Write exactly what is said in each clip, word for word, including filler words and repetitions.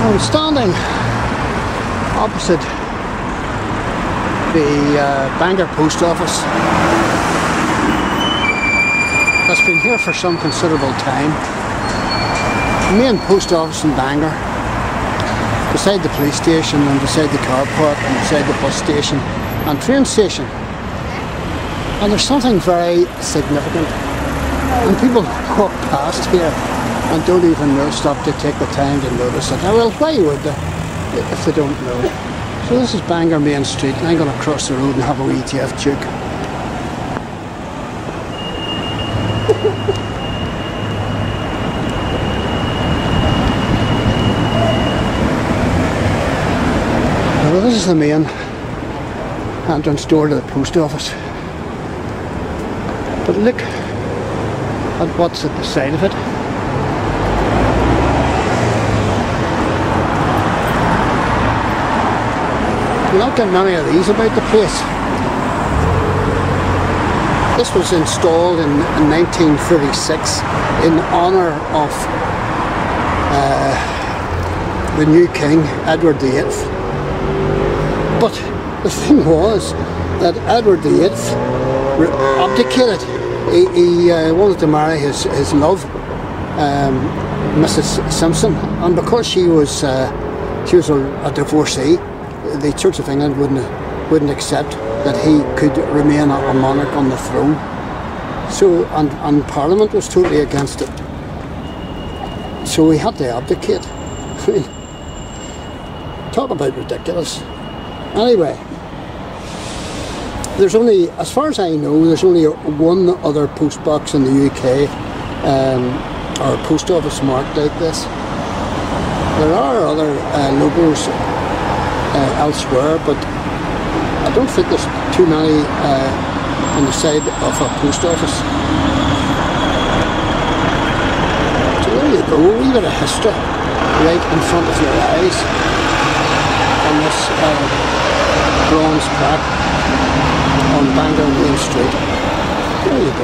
I'm standing opposite the uh, Bangor Post Office. That's been here for some considerable time. The main post office in Bangor, beside the police station and beside the car park and beside the bus station and train station. And there's something very significant. And people walk past here and don't even know, stop to take the time to notice it. Now, well, why would they if they don't know? So this is Bangor Main Street, and I'm going to cross the road and have a wee T F Duke. Well, this is the main entrance door to the post office. But look at what's at the side of it. You don't get many of these about the place. This was installed in nineteen thirty-six in honour of uh, the new king, Edward the eighth. But the thing was that Edward the eighth abdicated. He, he uh, wanted to marry his, his love, um, Missus Simpson, and because she was uh, she was a, a divorcee, the Church of England wouldn't wouldn't accept that he could remain a, a monarch on the throne. So and, and Parliament was totally against it. So he had to abdicate. I mean, talk about ridiculous. Anyway, there's only, as far as I know, there's only one other post box in the U K, um, or a post office marked like this. There are other uh, logos uh, elsewhere, but I don't think there's too many uh, on the side of a post office. So there you go, a wee bit of history right in front of your eyes on this uh, bronze plaque on Bangor Main Street. There you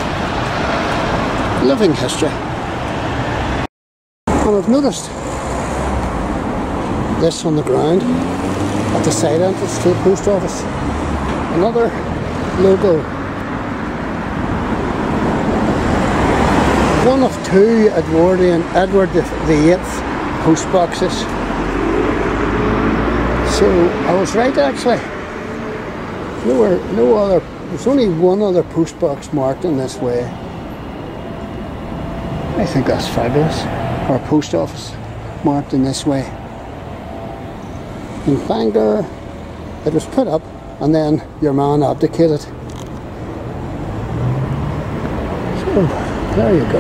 go. Living history. And I've noticed this on the ground at the side entrance to the post office. Another logo. One of two Edwardian Edward the eighth post boxes. So I was right actually. Nowhere, no other, there's only one other post box marked in this way. I think that's fabulous. Or a post office marked in this way. In Bangor, it was put up and then your man abdicated. So, there you go.